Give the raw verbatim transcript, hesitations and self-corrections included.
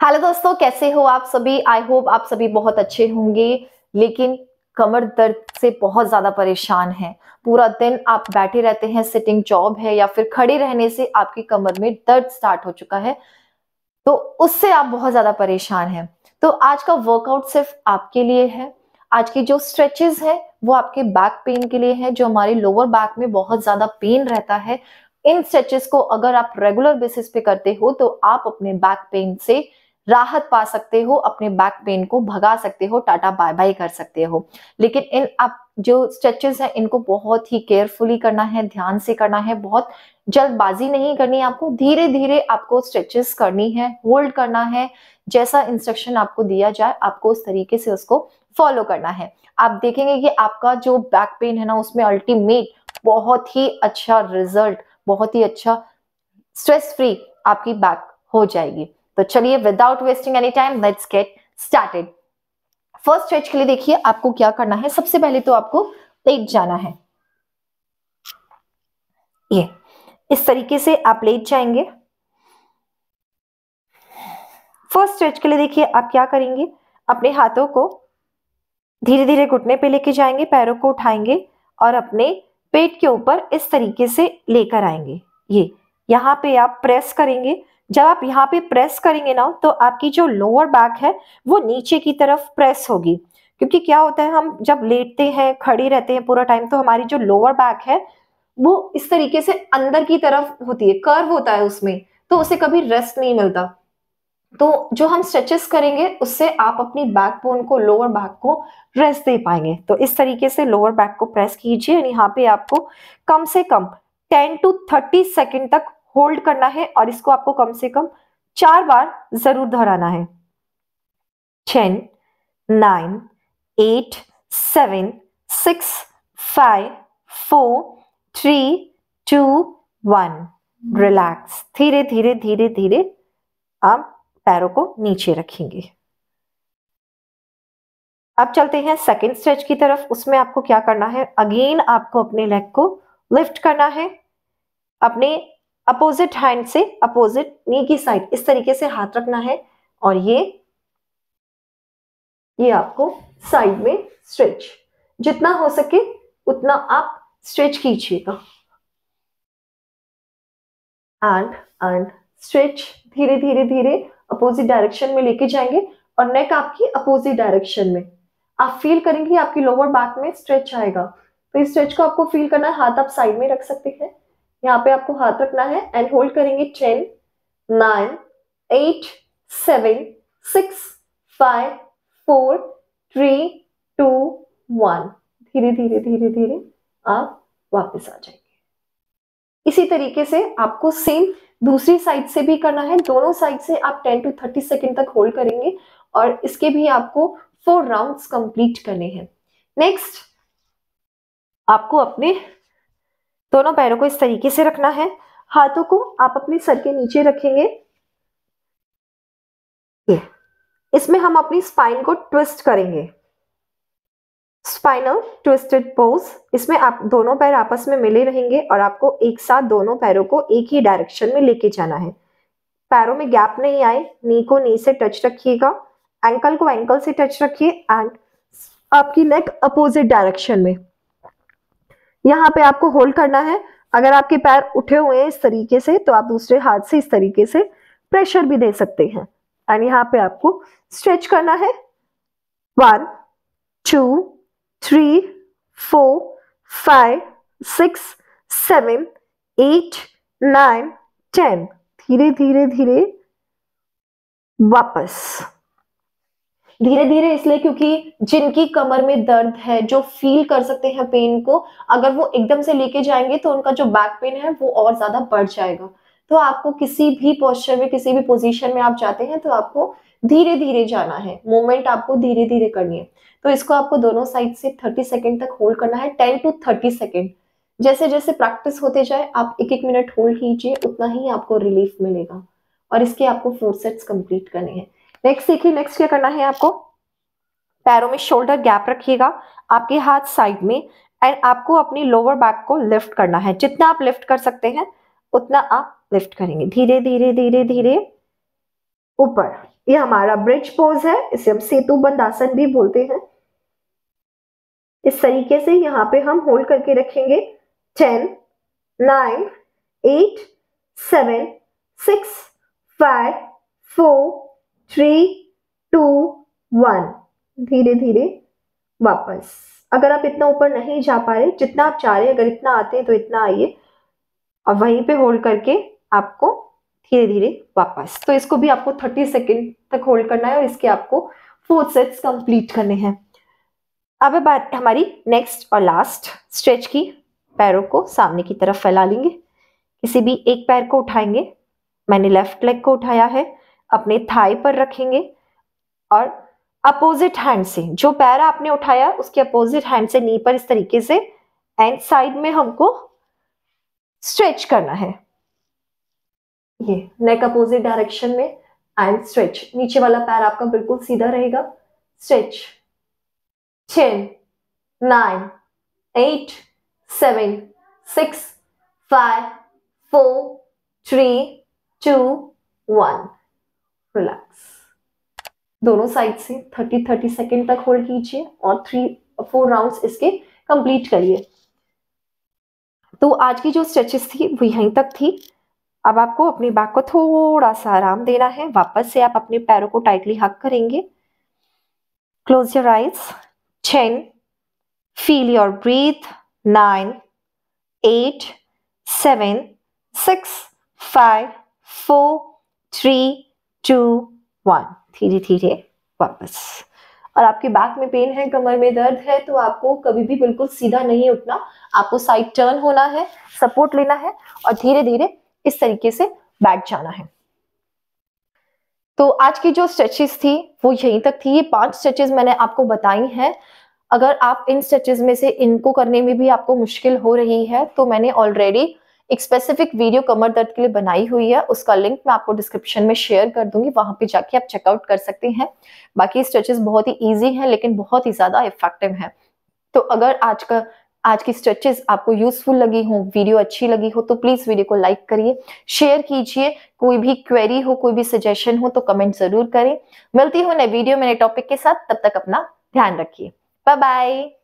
Hello दोस्तों, कैसे हो आप सभी। आई होप आप सभी बहुत अच्छे होंगे। लेकिन कमर दर्द से बहुत ज्यादा परेशान हैं। पूरा दिन आप बैठे रहते हैं, सिटिंग जॉब है या फिर खड़े रहने से आपकी कमर में दर्द स्टार्ट हो चुका है, तो उससे आप बहुत ज्यादा परेशान हैं। तो आज का वर्कआउट सिर्फ आपके लिए है। आज की जो स्ट्रेचेस है वो आपके बैक पेन के लिए है, जो हमारे लोअर बैक में बहुत ज्यादा पेन रहता है। इन स्ट्रेचेस को अगर आप रेगुलर बेसिस पे करते हो तो आप अपने बैक पेन से राहत पा सकते हो, अपने बैक पेन को भगा सकते हो, टाटा बाय बाय कर सकते हो। लेकिन इन आप जो स्ट्रेचेस है इनको बहुत ही केयरफुली करना है, ध्यान से करना है, बहुत जल्दबाजी नहीं करनी है। आपको धीरे धीरे आपको स्ट्रेचेस करनी है, होल्ड करना है। जैसा इंस्ट्रक्शन आपको दिया जाए आपको उस तरीके से उसको फॉलो करना है। आप देखेंगे कि आपका जो बैक पेन है ना, उसमें अल्टीमेट बहुत ही अच्छा रिजल्ट, बहुत ही अच्छा स्ट्रेस फ्री आपकी बैक हो जाएगी। तो चलिए, without wasting any time, let's get started. First stretch के लिए देखिए आपको क्या करना है। सबसे पहले तो आपको लेट जाना है। ये इस तरीके से आप लेट जाएंगे। फर्स्ट स्ट्रेच के लिए देखिए आप क्या करेंगे, अपने हाथों को धीरे धीरे घुटने पे लेके जाएंगे, पैरों को उठाएंगे और अपने पेट के ऊपर इस तरीके से लेकर आएंगे। ये यहाँ पे आप प्रेस करेंगे। जब आप यहाँ पे प्रेस करेंगे ना, तो आपकी जो लोअर बैक है वो नीचे की तरफ प्रेस होगी। क्योंकि क्या होता है, हम जब लेटते हैं, खड़े रहते हैं पूरा टाइम, तो हमारी जो लोअर बैक है वो इस तरीके से अंदर की तरफ होती है, कर्व होता है उसमें, तो उसे कभी रेस्ट नहीं मिलता। तो जो हम स्ट्रेचेस करेंगे उससे आप अपनी बैकबोन को, लोअर बैक को रेस्ट दे पाएंगे। तो इस तरीके से लोअर बैक को प्रेस कीजिए। यहाँ पे आपको कम से कम टेन टू थर्टी सेकेंड तक होल्ड करना है और इसको आपको कम से कम चार बार जरूर दोहराना है। Ten, nine, eight, seven, six, five, four, three, two, one. Relax. धीरे धीरे धीरे धीरे आप पैरों को नीचे रखेंगे। अब चलते हैं सेकंड स्ट्रेच की तरफ। उसमें आपको क्या करना है, अगेन आपको अपने लेग को लिफ्ट करना है, अपने अपोजिट हैंड से अपोजिट नी की साइड इस तरीके से हाथ रखना है और ये ये आपको साइड में स्ट्रेच, जितना हो सके उतना आप स्ट्रेच कीजिएगा। And and stretch. धीरे धीरे धीरे अपोजिट डायरेक्शन में लेके जाएंगे और नेक आपकी अपोजिट डायरेक्शन में। आप फील करेंगे आपकी लोअर बैक में स्ट्रेच आएगा। तो इस स्ट्रेच को आपको फील करना है। हाथ आप साइड में रख सकते हैं, यहाँ पे आपको हाथ रखना है एंड होल्ड करेंगे। Ten, nine, eight, seven, six, five, four, three, two, one. धीरे धीरे धीरे धीरे आप वापस आ जाएंगे। इसी तरीके से आपको सेम दूसरी साइड से भी करना है। दोनों साइड से आप टेन टू थर्टी सेकेंड तक होल्ड करेंगे और इसके भी आपको फोर राउंड्स कंप्लीट करने हैं। नेक्स्ट, आपको अपने दोनों पैरों को इस तरीके से रखना है। हाथों को आप अपने सर के नीचे रखेंगे। ये इसमें हम अपनी स्पाइन को ट्विस्ट करेंगे, स्पाइनल ट्विस्टेड पोज। इसमें आप दोनों पैर आपस में मिले रहेंगे और आपको एक साथ दोनों पैरों को एक ही डायरेक्शन में लेके जाना है। पैरों में गैप नहीं आए, नी को नी से टच रखिएगा, एंकल को एंकल से टच रखिए एंड आपकी नेक अपोजिट डायरेक्शन में। यहाँ पे आपको होल्ड करना है। अगर आपके पैर उठे हुए हैं इस तरीके से तो आप दूसरे हाथ से इस तरीके से प्रेशर भी दे सकते हैं एंड यहाँ पे आपको स्ट्रेच करना है। One, two, three, four, five, six, seven, eight, nine, ten. धीरे धीरे धीरे वापस। धीरे धीरे इसलिए क्योंकि जिनकी कमर में दर्द है, जो फील कर सकते हैं पेन को, अगर वो एकदम से लेके जाएंगे तो उनका जो बैक पेन है वो और ज्यादा बढ़ जाएगा। तो आपको किसी भी पोस्चर में, किसी भी पोजीशन में आप जाते हैं तो आपको धीरे धीरे जाना है, मूवमेंट आपको धीरे धीरे करनी है। तो इसको आपको दोनों साइड से थर्टी सेकेंड तक होल्ड करना है, टेन टू थर्टी सेकेंड। जैसे जैसे प्रैक्टिस होते जाए आप एक एक मिनट होल्ड कीजिए, उतना ही आपको रिलीफ मिलेगा और इसके आपको फोर सेट्स कंप्लीट करने हैं। नेक्स्ट देखिए, नेक्स्ट क्या करना है आपको, पैरों में शोल्डर गैप रखिएगा, आपके हाथ साइड में एंड आपको अपनी लोअर बैक को लिफ्ट करना है। जितना आप लिफ्ट कर सकते हैं उतना आप लिफ्ट करेंगे। धीरे धीरे धीरे धीरे ऊपर। ये हमारा ब्रिज पोज है, इसे हम सेतु बंद आसन भी बोलते हैं। इस तरीके से यहाँ पे हम होल्ड करके रखेंगे। Ten, nine, eight, seven, six, five, four, three, two, one. धीरे धीरे वापस। अगर आप इतना ऊपर नहीं जा पा रहे, जितना आप चाह रहे, अगर इतना आते हैं तो इतना आइए और वहीं पे होल्ड करके आपको धीरे धीरे वापस। तो इसको भी आपको थर्टी सेकेंड तक होल्ड करना है और इसके आपको फोर सेट्स कंप्लीट करने हैं। अब है बात हमारी नेक्स्ट और लास्ट स्ट्रेच की। पैरों को सामने की तरफ फैला लेंगे, किसी भी एक पैर को उठाएंगे। मैंने लेफ्ट लेग को उठाया है, अपने थाई पर रखेंगे और अपोजिट हैंड से, जो पैर आपने उठाया उसके अपोजिट हैंड से नी पर इस तरीके से एंड साइड में हमको स्ट्रेच करना है। ये नेक अपोजिट डायरेक्शन में एंड स्ट्रेच। नीचे वाला पैर आपका बिल्कुल सीधा रहेगा। Stretch. Ten, nine, eight, seven, six, five, four, three, two, one. Relax. दोनों साइड से थर्टी थर्टी सेकेंड तक होल्ड कीजिए और थ्री फोर राउंड्स इसके कंप्लीट करिए। तो आज की जो स्ट्रेचेस थी वो यहीं तक थी। अब आपको अपनी बैक को थोड़ा सा आराम देना है। वापस से आप अपने पैरों को टाइटली हक करेंगे। Close your eyes. Ten, feel your breath. Nine, eight, seven, six, five, four, three, two, one. धीरे धीरे वापस। और आपके बैक में पेन है, कमर में दर्द है, तो आपको कभी भी बिल्कुल सीधा नहीं उठना। आपको साइड टर्न होना है, सपोर्ट लेना है और धीरे धीरे इस तरीके से बैठ जाना है। तो आज की जो स्ट्रेचेस थी वो यहीं तक थी। ये पांच स्ट्रेचेस मैंने आपको बताई हैं। अगर आप इन स्ट्रेचेस में से इनको करने में भी आपको मुश्किल हो रही है तो मैंने ऑलरेडी एक स्पेसिफिक वीडियो कमर दर्द के लिए बनाई हुई है, उसका लिंक मैं आपको डिस्क्रिप्शन में शेयर कर दूंगी, वहां पे जाके आप चेकआउट कर सकते हैं। बाकी स्ट्रेचेस बहुत ही इजी हैं लेकिन बहुत ही ज्यादा इफेक्टिव हैं। तो अगर आज का आज की स्ट्रेचेस आपको यूजफुल लगी हो, वीडियो अच्छी लगी हो, तो प्लीज वीडियो को लाइक करिए, शेयर कीजिए। कोई भी क्वेरी हो, कोई भी सजेशन हो तो कमेंट जरूर करें। मिलती हूँ नए वीडियो में नए टॉपिक के साथ, तब तक अपना ध्यान रखिए। Bye bye.